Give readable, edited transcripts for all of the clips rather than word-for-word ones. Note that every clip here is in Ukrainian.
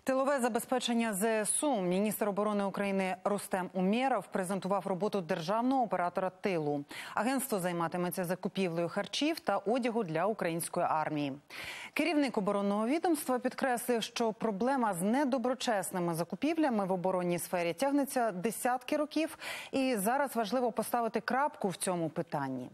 Тилове забезпечення ЗСУ. Міністр оборони України Рустем Умєров презентував роботу державного оператора тилу. Агентство займатиметься закупівлею харчів та одягу для української армії. Керівник оборонного відомства підкреслив, що проблема з недоброчесними закупівлями в оборонній сфері тягнеться десятки років, і зараз важливо поставити крапку в цьому питанні.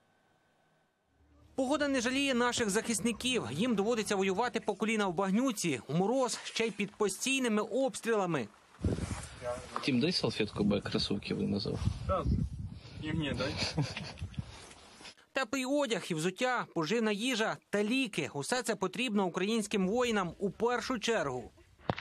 Погода не жаліє наших захисників. Їм доводиться воювати по коліна в багнюці, у мороз, ще й під постійними обстрілами. Тім, дай салфетку, бо я кросівки вимазав. Так, і мені дай. Теплий одяг і взуття, поживна їжа та ліки – усе це потрібно українським воїнам у першу чергу.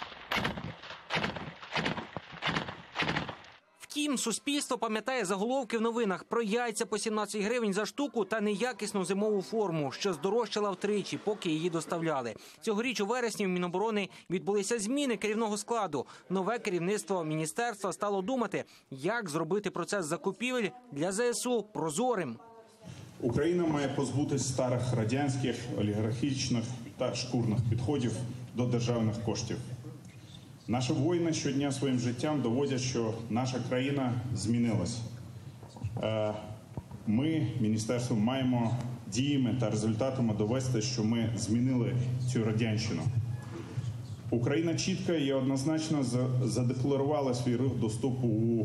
Втім, суспільство пам'ятає заголовки в новинах про яйця по 17 гривень за штуку та неякісну зимову форму, що здорожчала втричі, поки її доставляли. Цьогоріч у вересні в Міноборони відбулися зміни керівного складу. Нове керівництво міністерства стало думати, як зробити процес закупівель для ЗСУ прозорим. Україна має позбутися старих радянських, олігархічних та шкурних підходів до державних коштів. Наші воїни щодня своїм життям доводять, що наша країна змінилась. Ми, міністерство, маємо діями та результатами довести, що ми змінили цю радянщину. Україна чітко і однозначно задекларувала свій рух до вступу у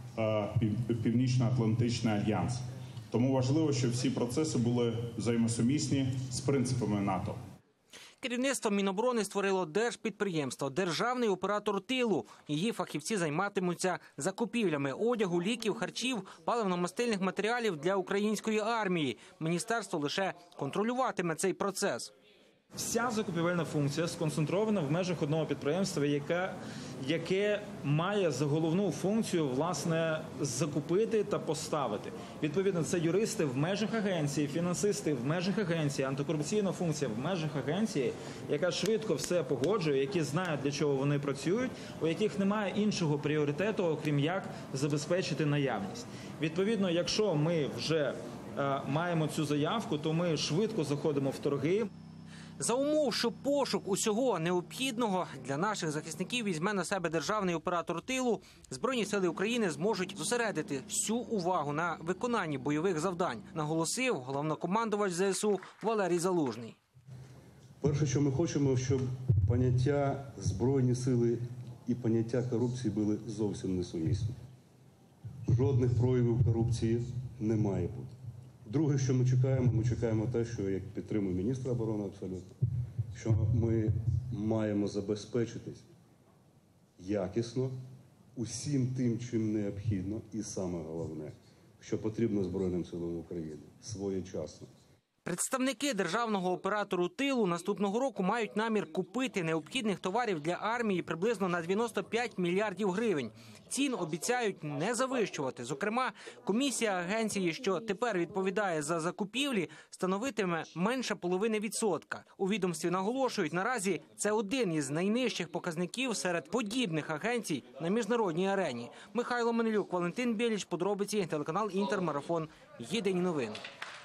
Північно-Атлантичний альянс. Тому важливо, щоб всі процеси були взаємосумісні з принципами НАТО. Керівництво Міноборони створило держпідприємство «Державний оператор тилу». Її фахівці займатимуться закупівлями одягу, ліків, харчів, паливно-мастильних матеріалів для української армії. Міністерство лише контролюватиме цей процес. Вся закупівельна функція сконцентрована в межах одного підприємства, яке має за головну функцію, власне, закупити та поставити. Відповідно, це юристи в межах агенції, фінансисти в межах агенції, антикорупційна функція в межах агенції, яка швидко все погоджує, які знають, для чого вони працюють, у яких немає іншого пріоритету, окрім як забезпечити наявність. Відповідно, якщо ми вже маємо цю заявку, то ми швидко заходимо в торги. За умов, що пошук усього необхідного для наших захисників візьме на себе державний оператор тилу, Збройні сили України зможуть зосередити всю увагу на виконанні бойових завдань, наголосив головнокомандувач ЗСУ Валерій Залужний. Перше, що ми хочемо, щоб поняття Збройні сили і поняття корупції були зовсім несумісні. Жодних проявів корупції не має бути. Друге, що ми чекаємо те, що, як підтримує міністр оборони абсолютно, що ми маємо забезпечитись якісно усім тим, чим необхідно, і саме головне, що потрібно Збройним силам України своєчасно. Представники державного оператору тилу наступного року мають намір купити необхідних товарів для армії приблизно на 95 мільярдів гривень. Цін обіцяють не завищувати. Зокрема, комісія агенції, що тепер відповідає за закупівлі, становитиме менше 0,5%. У відомстві наголошують, наразі це один із найнижчих показників серед подібних агенцій на міжнародній арені. Михайло Манилюк, Валентин Біліч, подробиці, телеканал «Інтер», марафон, єдині новини.